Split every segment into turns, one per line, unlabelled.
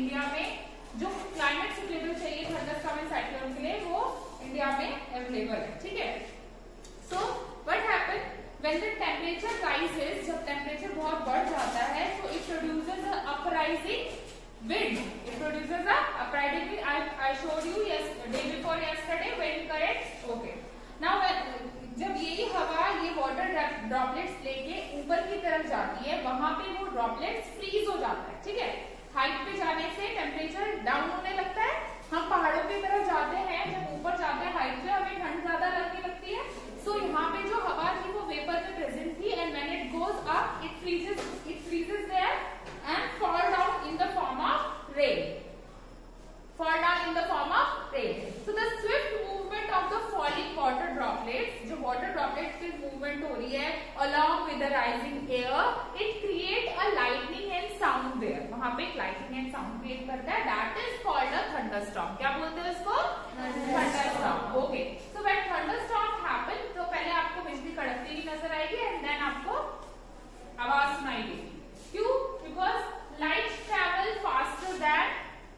India में जो climate suitable चाहिए थंडरस्टॉर्म एंड साइक्लोन के लिए वो इंडिया में अवेलेबल है, ठीक है। So what happen when the temperature rises, जब टेम्परेचर बहुत बढ़ जाता है तो it produces a uprising wind, it produces a uprising wind. I showed you day before yesterday wind correct, okay. Now जब यही हवा ये वाटर ड्रॉपलेट्स लेके ऊपर की तरफ जाती है, वहां पे वो ड्रॉपलेट्स फ्रीज हो जाता है, ठीक है। हाइट पे जाने से टेम्परेचर डाउन होने लगता है, हम पहाड़ों की तरफ जाते हैं, जब ऊपर जाते हैं हाइट पे हमें ठंड ज्यादा लगने लगती है। सो यहाँ पे जो हवा थी वो वेपर में प्रेजेंट थी and when it goes up it freezes there and fall down in the form of rain, fall down in the form of rain. So the swift movement of the falling water droplets, जो water droplets की movement हो रही है along with the rising air, it create a lightning and sound there. वहाँ पे lightning and sound create करता है, that is called a thunderstorm. क्या बोलते हैं उसको? Thunderstorm. Okay. So when thunderstorm happen, तो पहले आपको बिजली कड़कती हुई नजर आएगी and then आपको आवाज सुनाई देगी। क्यों? Because light travel faster than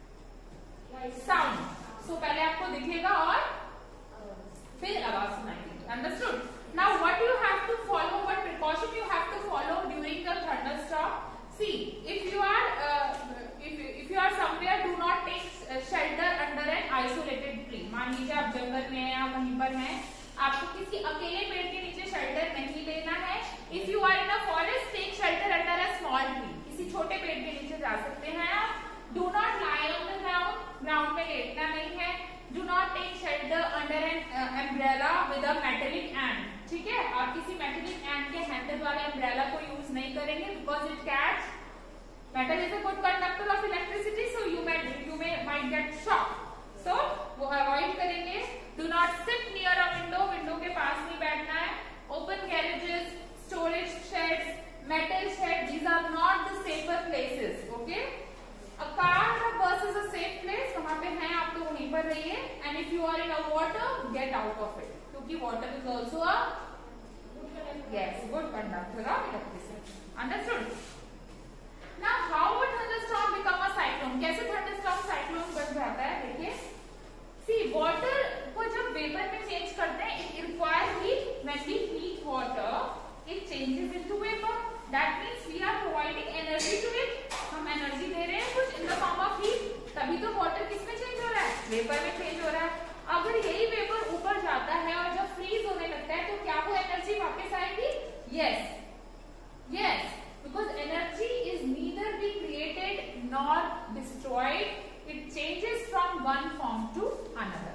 sound. So पहले आपको दिखेगा और फिर आवाज सुनाई देगी, understood. Now what you have to follow, what precaution you have to follow during the thunderstorm. See if you are somewhere, do not take shelter under an isolated tree. मान लीजिए आप जंगल में हैं या वहीं पर हैं, आपको किसी अकेले पेड़ के नीचे शेल्टर नहीं लेना है। If you are in a forest, take shelter under a small tree. किसी छोटे पेड़ के नीचे जा सकते हैं आप। Do not lie on the ground, ground में लेटना नहीं है। Do not take shelter under an umbrella with a metallic end, ठीक है। आप किसी मेटेलिक एंड के हैंडल वाले एम्ब्रेला को यूज नहीं करेंगे because it catch, metal is a good conductor of electricity, so you may might get shock, so वो अवॉइड करेंगे। Do not sit near a window, window के पास नहीं बैठना है। Open garages, storage sheds, metal shed, these are not the safer places, okay. A car or a bus is a safe place, वहां पे हैं आप तो वहीं पर रहिए। And if you are in a water, get out of it, क्योंकि water is also a good conductor of electricity. Understood? Now how would thunderstorm become a cyclone? कैसे thunderstorm cyclone बन जाता है? देखिए, see water को जब vapor में change करते हैं, it requires heat. When we heat water, it changes into vapor. That means we are providing energy to it. हम एनर्जी दे रहे हैं कुछ in the form of heat, तभी तो वाटर किसमें चेंज हो रहा है? वेपर में चेंज हो रहा है। अगर यही वेपर ऊपर जाता है और जब फ्रीज होने लगता है तो क्या वो एनर्जी वापस आएगी? Yes, because energy is neither be created nor destroyed, it changes from one form to another.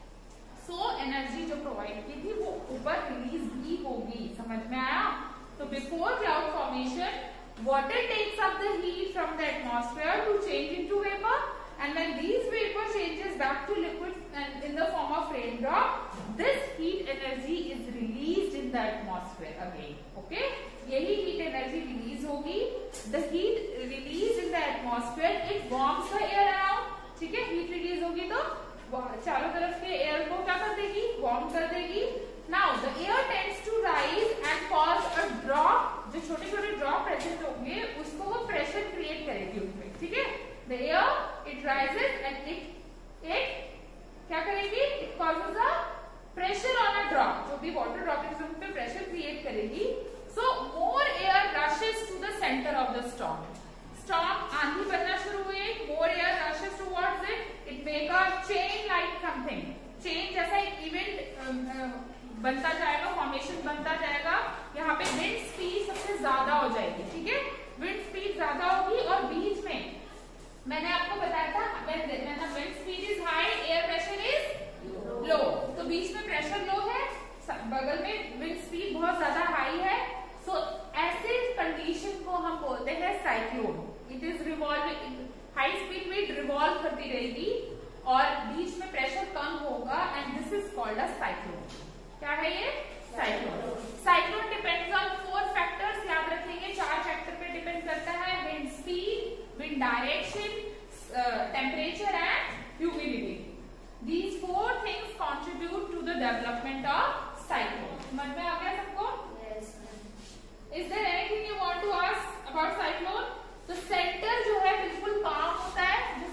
So energy जो प्रोवाइड की थी वो ऊपर रिलीज भी होगी, समझ में आया? तो before cloud formation, water takes up the heat from the atmosphere to change into vapor, and when these vapor changes back to liquid and in the form of raindrop, this heat energy is released in the atmosphere again, okay? यही heat energy release होगी। The heat released in the atmosphere, it warms the air around, ठीक है। heat release होगी तो चारों तरफ के air को क्या कर देगी? वार्म कर देगी। Now the air tends to rise and cause a drop, जो छोटे छोटे ड्रॉप प्रेजेंट होंगे उसको वो प्रेशर क्रिएट करेगी उसमें, ठीक है। The air it rises and it क्या करेगी? It causes a pressure on a drop, जो भी वाटर ड्रॉपलेट्स उन पे प्रेशर क्रिएट करेगी। So more air rushes to the centre of the storm. Storm आंधी बनना शुरू हुई, more air rushes towards it, it make a chain like something, chain जैसा एक इवेंट बनता जाएगा, फॉर्मेशन बनता जाएगा। यहाँ पे विंड स्पीड सबसे ज्यादा हो जाएगी, ठीक है। विंड स्पीड ज्यादा होगी और बीच में मैंने आपको बताया था wind speed is high, air pressure is low, तो बीच में प्रेशर लो है, बगल में विंड स्पीड बहुत ज्यादा हाई है। सो ऐसे कंडीशन को हम बोलते हैं cyclone. It is revolving, high speed में रिवॉल्व करती रहेगी और बीच में प्रेशर कम होगा and this is called a cyclone. क्या है ये? Cyclone. Cyclone depends on 4 factors, याद रखेंगे 4 फैक्टर पे डिपेंड करता है। Wind speed, wind direction, temperature and humidity. These 4 things contribute to the development of cyclone. समझ में आ गया सबको? Yes. Is there anything you want to ask about cyclone? तो सेंटर जो है बिल्कुल काम होता है, जो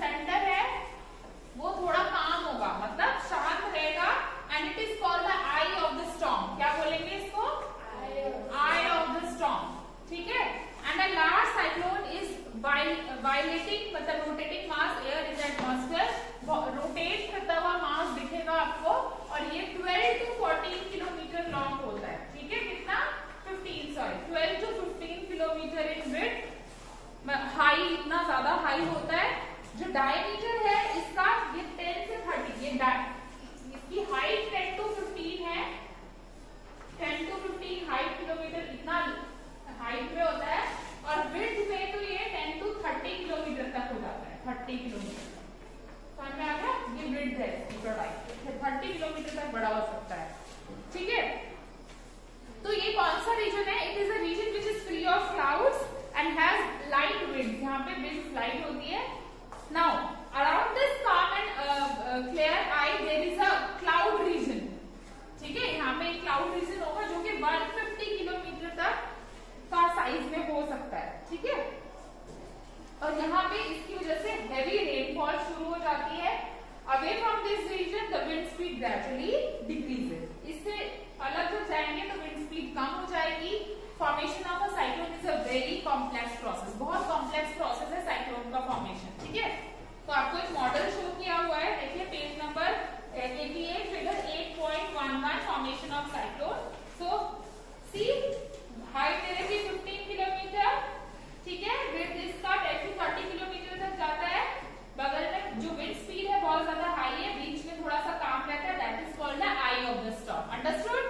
डायमीटर है इसका ये 10 से 30, ये इसकी हाइट 10 to 15 है, 10 to 15 हाइट किलोमीटर इतना हाइट में होता है, और विड्थ में तो ये 10 to 30 किलोमीटर तक हो जाता है, 30 किलोमीटर समझ में आ गया। ये विड्थ है इसकी चौड़ाई, 30 किलोमीटर तक बड़ा हो सकता है, ठीक है। तो ये कौन सा रीजन है? It is a region which is free of clouds and has light winds, यहाँ पे विंड्स लाइट होती है। Now around this calm and clear eye there is a cloud region, ठीक है। यहाँ पे एक क्लाउड रीजन होगा जो कि 150 किलोमीटर तक का साइज में हो सकता है, ठीक है। और यहाँ पे इसकी वजह से हेवी रेनफॉल शुरू हो जाती है। Away from this region the wind speed gradually decreases, इससे अलग हो जाएंगे तो विंड स्पीड कम हो जाएगी। Formation of a cyclone is a very complex process, बहुत कॉम्प्लेक्स प्रोसेस है साइक्लोन का फॉर्मेशन, ठीक है। तो आपको एक मॉडल शो किया हुआ है, देखिए page number 88 figure 8.11 formation of cyclone. So see height दे रखी 15 किलोमीटर, ठीक है। विड्थ इसका 10 to 30 किलोमीटर तक जाता है। बगल में जो विंड स्पीड है बहुत ज्यादा हाई है, बीच में थोड़ा सा काम रहता है, that is called the eye of the storm. Understood?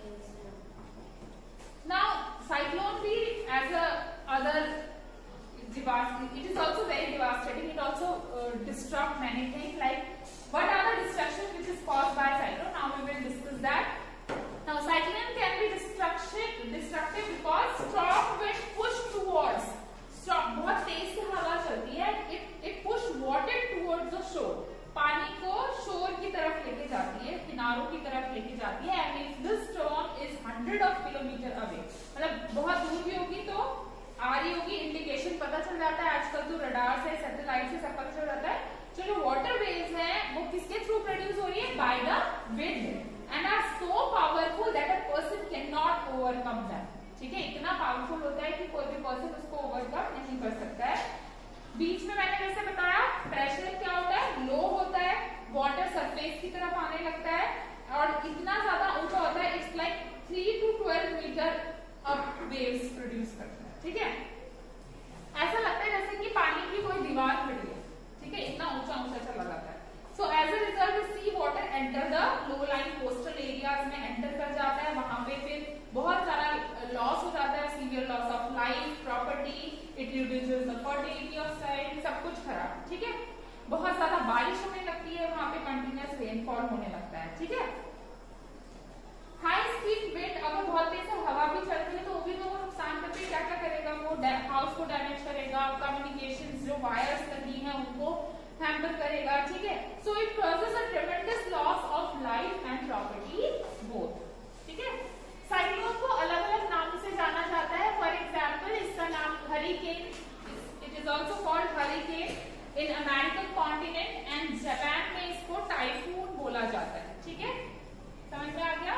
Now cyclone भी as a other it is also very devastating, it also disrupt many things. Like what are the destruction which is caused by cyclone? Now we will discuss that. Now cyclone can be destructive because strong wind push towards, बहुत तेज से हवा चलती है, it push water towards the shore, पानी को शोर की तरफ लेके जाती है, किनारों की तरफ लेके जाती है। and if the storm is 100 of kilometer away, मतलब बहुत दूर भी होगी तो आ रही होगी, इंडिकेशन पता चल जाता है। आजकल तो रडार से, सैटेलाइट से सब पता चल जाता है। तो जो वाटर वेव्स हैं वो किसके थ्रू प्रोड्यूस हो रही है? By the wind, and are so powerful that a person can not overcome them, ठीक है। इतना पावरफुल होता है कि कोई भी पर्सन उसको ओवरकम नहीं कर सकता है। बीच में मैंने जैसे बताया प्रेशर क्या होता है? लो होता है, वाटर सरफेस की तरफ आने लगता है, और इतना ज्यादा ऊंचा होता है, it's like 3 to 12 metre up waves produce करता है, ठीक है। ऐसा लगता है जैसे कि पानी की कोई दीवार खड़ी है, ठीक है, इतना ऊंचा ऊंचा चला जाता है। So as a result sea water enter the low line coastal areas में एंटर कर जाता है, वहां पे फिर बहुत सारा लॉस हो जाता है, severe loss of life, property, it reduces the fertility of soil, सब कुछ खराब, ठीक है। बहुत ज्यादा बारिश होने लगती है, वहां पे कंटिन्यूअस रेनफॉल होने लगता है, ठीक है। हाई स्पीड विंड, अगर बहुत तेज से हवा भी चलती है तो वो भी तो नुकसान करती है। क्या क्या करेगा? वो हाउस को डैमेज करेगा, कम्युनिकेशंस जो वायर्स लगी हैं उनको हैम्पर करेगा, ठीक है। So it causes a tremendous loss of life and property both, ठीक है। साइक्लोन को अलग अलग नाम से जाना जाता है। फॉर एग्जाम्पल इसका नाम hurricane, it is also called hurricane in American continent, and Japan में इसको टाइफून बोला जाता है, ठीक है। समझ में आ गया?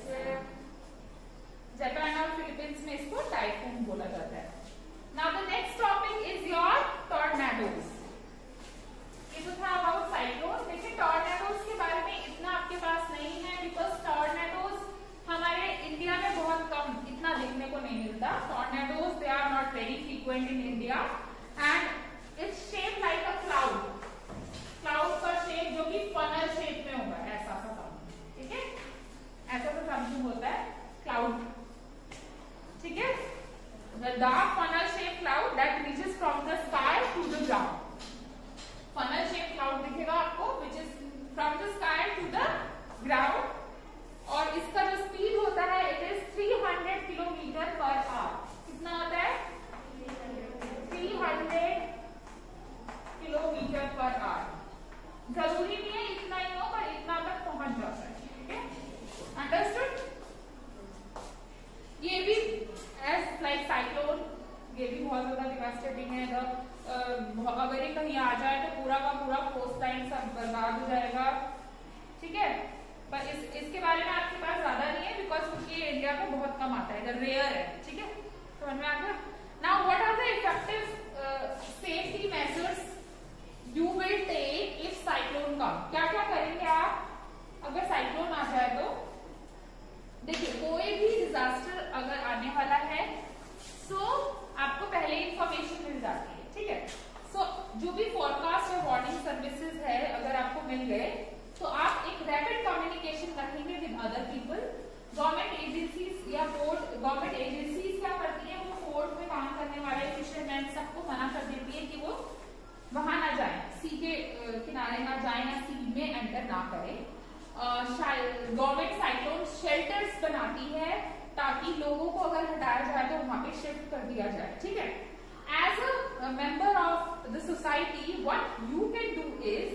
जापान और फिलीपींस में इसको टाइफून बोला जाता है। Now the next topic is your tornadoes. ये तो था अबाउट साइक्लोन। देखिए टॉर्नेडोज के बारे में इतना आपके पास नहीं है, बिकॉज टॉर्नेडोज हमारे इंडिया में बहुत कम, इतना देखने को नहीं मिलता। Tornadoes they are not very frequent in India, and its shape like a cloud, cloud का शेप जो कि फनल शेप में होगा, ऐसा सा समथिंग, ठीक है, ऐसा सा समथिंग होता है क्लाउड, ठीक है। The dark funnel shaped cloud that reaches from the sky to the ground. Funnel shaped cloud दिखेगा आपको, which is from the sky to the ground. और इसका जो स्पीड होता है it is 300 kilometre per hour. कितना होता है? 300 किलोमीटर पर आवर। जरूरी नहीं है इतना ही हो, पर इतना तक पहुंच जाता है, ठीक है। अंडरस्टूड? ये भी एज लाइक साइक्लोन, ये भी बहुत ज्यादा डिवास्टेटिंग है। अगर ये कहीं आ जाए तो पूरा का पूरा कोस्ट लाइन सब बर्बाद हो जाएगा, ठीक है। पर इसके बारे में आपके पास ज्यादा नहीं है, बिकॉज क्योंकि ये इंडिया में बहुत कम आता है, इधर रेयर है, ठीक है। समझ में आ गया? Now what are the effective safety measures you will take if cyclone come? क्या क्या करेंगे आप अगर साइक्लोन आ जाए तो? देखिए कोई भी डिजास्टर अगर आने वाला है सो आपको पहले इंफॉर्मेशन मिल जाती है, ठीक है। सो जो भी फोरकास्ट ब्रॉडकास्ट या वार्निंग सर्विसेज है, अगर आपको मिल गए तो आप एक रैपिड कम्युनिकेशन रखेंगे with other people. Government agencies या पोर्ट, गवर्नमेंट एजेंसीज क्या करती है, वो पोर्ट में काम करने वाले फिशरमैन सबको मना कर देती है कि वो वहां ना जाए, सी के किनारे ना जाए या सी में एंटर ना करें। गवर्नमेंट साइक्लोन शेल्टर्स बनाती है ताकि लोगों को अगर हटाया जाए तो वहां पे शिफ्ट कर दिया जाए, ठीक है। As a member of the society what you can do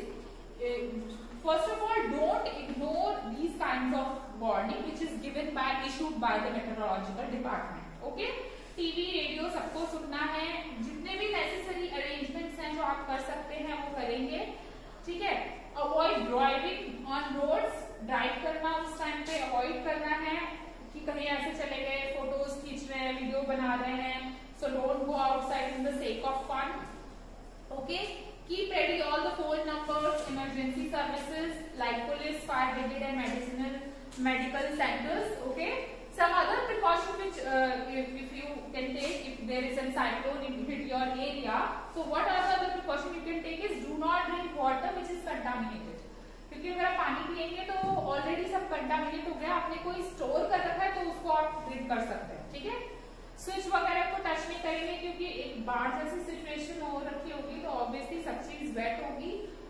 is, first of all, don't ignore these kinds of warning which is given by issued by the meteorological department. Okay, TV radio सबको सुनना है, जितने भी necessary arrangements हैं जो आप कर सकते हैं वो करेंगे, ठीक है। Avoid driving on roads, drive करना उस टाइम पे अवॉइड करना है कि कहीं ऐसे चले गए, फोटोज खींच रहे हैं, वीडियो बना रहे हैं, so don't go outside in the sake of fun. Okay, keep ready all the phone numbers, emergency services like police, fire brigade and medical centers. Okay, some other precaution which if you can take if there is a cyclone hit your area, so what are the other precaution you can take is do not drink water which is contaminated, क्योंकि अगर आप पानी पिएंगे तो already सब contaminate हो गया, आपने कोई स्टोर कर रखा है तो उसको आप ड्रिंक कर सकते हैं, ठीक है। स्विच वगैरह को टच नहीं करेंगे क्योंकि एक बाढ़ जैसी सिचुएशन हो रखी होगी तो ऑब्वियसली सब चीज वेट होगी,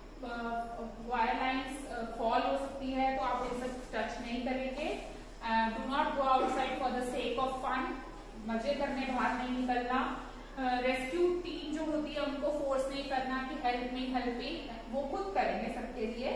वायर लाइंस फॉल हो सकती है, तो आप ये सब टच नहीं करेंगे। Do not go outside for the sake of fun, मजे करने बाहर नहीं निकलना। रेस्क्यू टीम जो होती है उनको फोर्स नहीं करना कि हेल्प मी, वो खुद करेंगे सबके लिए,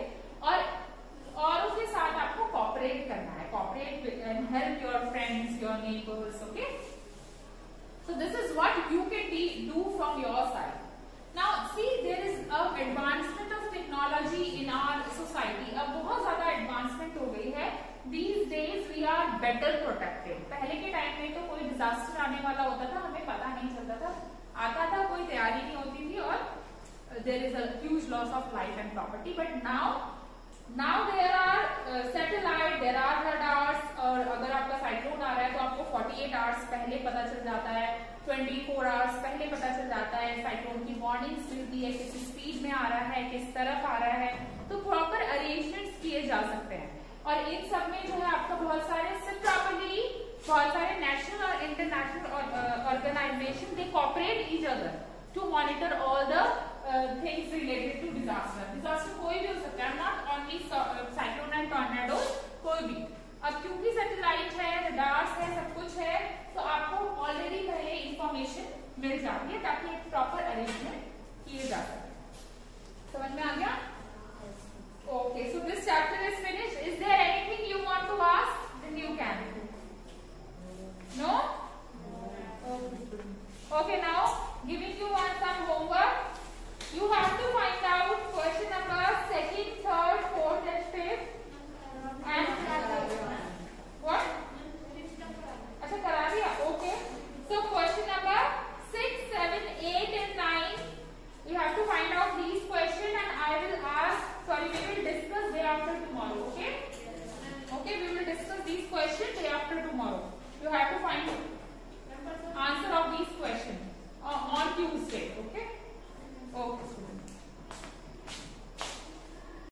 और उसके साथ आपको कॉपरेट करना है, cooperate and help your friends, your neighbours. Okay, so this is what you can do from your side. Now see, there is a advancement of technology in our society. अब बहुत ज्यादा एडवांसमेंट हो गई है। These days we are better protected. पहले के time में तो कोई डिजास्टर आने वाला होता था, हमें पता नहीं चलता था, आता था, कोई तैयारी नहीं होती थी और there is a huge loss of life and property. But now there are satellite, there are radars, और अगर आपका साइक्लोन आ रहा है तो आपको 48 आवर्स पहले पता चल जाता है, 24 आवर्स पहले पता चल जाता है, साइक्लोन की वार्निंग्स मिलती है, किस स्पीड में आ रहा है, किस तरफ आ रहा है, तो प्रॉपर अरेंजमेंट्स किए जा सकते हैं। और इन सब में जो है आपका बहुत सारे नेशनल और international organisation they cooperate each other to monitor all the things related to disaster कोई भी हो सकता है, not only cyclone and tornado, कोई भी। अब क्योंकि सैटेलाइट है, रडार्स है, सब कुछ है, तो आपको ऑलरेडी पहले इंफॉर्मेशन मिल जाती है ताकि एक प्रॉपर अरेंजमेंट किए जा सके।